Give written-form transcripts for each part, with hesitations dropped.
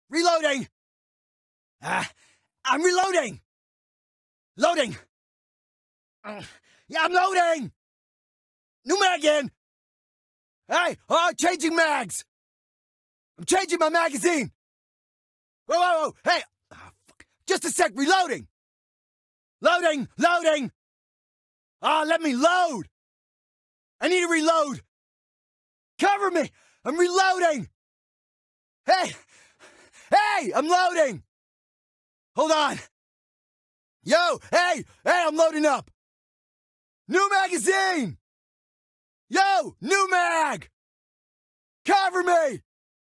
Reloading! I'm reloading! Loading! Yeah, I'm loading! New mag in! Hey, changing mags! I'm changing my magazine! Whoa, hey! Fuck. Just a sec, reloading! Loading! Let me load! I need to reload! Cover me! I'm reloading! Hey, I'm loading! Hold on! Yo, hey, I'm loading up! New magazine! Yo, new mag! Cover me!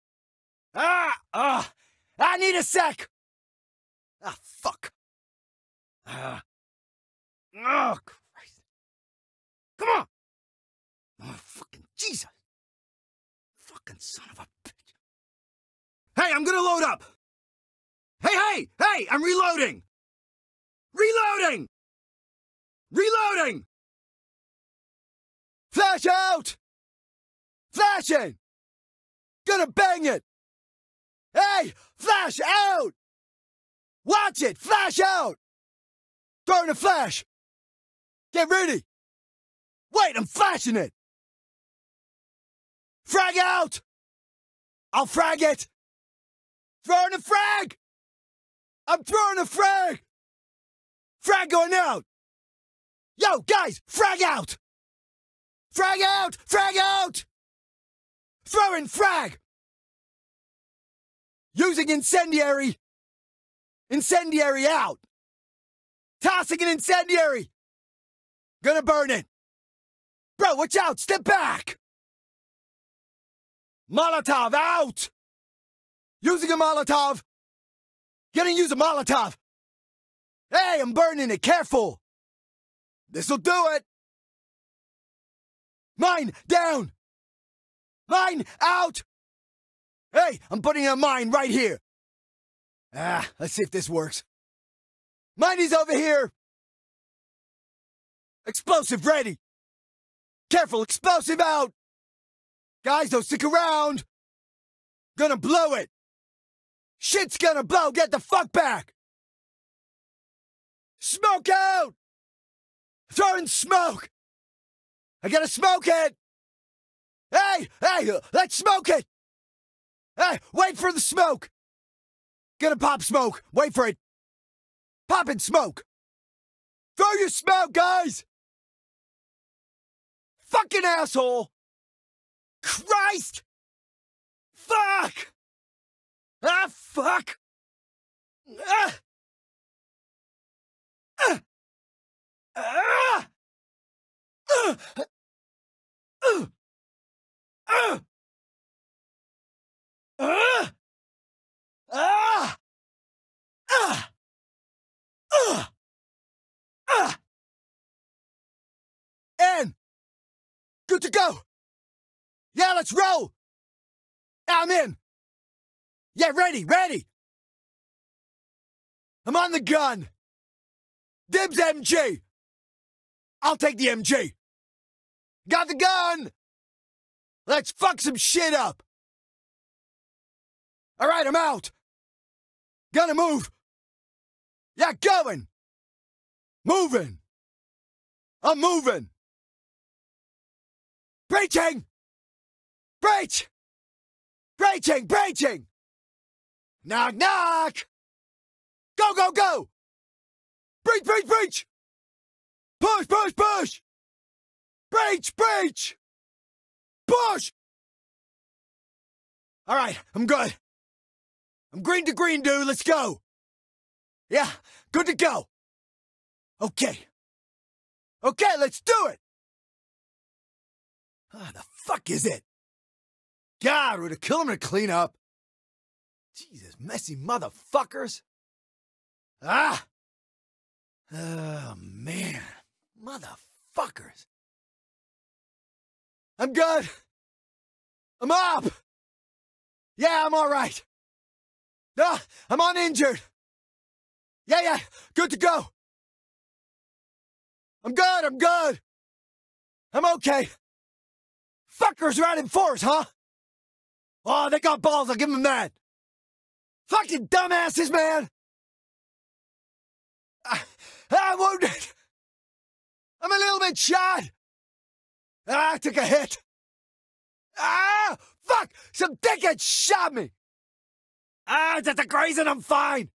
I need a sec! Fuck. Oh, Christ. Come on! Oh, fucking Jesus! Fucking son of a bitch. Hey, I'm gonna load up! Hey, I'm reloading! Reloading! Flash out! Flashing! Gonna bang it! Hey, flash out! Watch it, flash out! Throwing a flash! Get ready! Wait, I'm flashing it! Frag out! I'll frag it! Throwing a frag! I'm throwing a frag! Frag going out! Yo, guys, frag out! Frag out! Frag out! Throwing frag! Using incendiary! Incendiary out! Tossing an incendiary! Gonna burn it! Bro, watch out! Step back! Molotov out! Using a Molotov! Gonna use a Molotov! Hey, I'm burning it! Careful! This'll do it! Mine down! Mine out! Hey, I'm putting a mine right here! Let's see if this works. Miney's over here! Explosive ready! Careful, explosive out! Guys, don't stick around! Gonna blow it! Shit's gonna blow! Get the fuck back! Smoke out! Throwing smoke! I gotta smoke it! Hey, let's smoke it! Hey, wait for the smoke! Gonna pop smoke! Wait for it! Poppin' smoke! Throw your smoke, guys! Fucking asshole! Christ! Fuck! Fuck! And good to go. Yeah, let's roll. I'm in. Yeah, ready. I'm on the gun. Dibs MG. I'll take the MG. Got the gun. Let's fuck some shit up. All right, I'm out. Gonna move. Yeah, going. Moving. I'm moving. Breaching. Breach. Breaching. Knock. Go. Breach. Push. Breach. Push. All right, I'm good. I'm green to green, dude. Let's go. Yeah, good to go. Okay, let's do it. The fuck is it? God, we're to kill him to clean up. Jesus, messy motherfuckers. Oh, man. Motherfuckers. I'm good. I'm up. Yeah, I'm all right. I'm uninjured. Yeah, good to go. I'm good. I'm okay. Fuckers are out in force, huh? Oh, they got balls, I'll give them that. Fucking dumbasses, man! I'm wounded! I'm a little bit shot! I took a hit! Fuck! Some dickhead shot me! That's a grazing, I'm fine!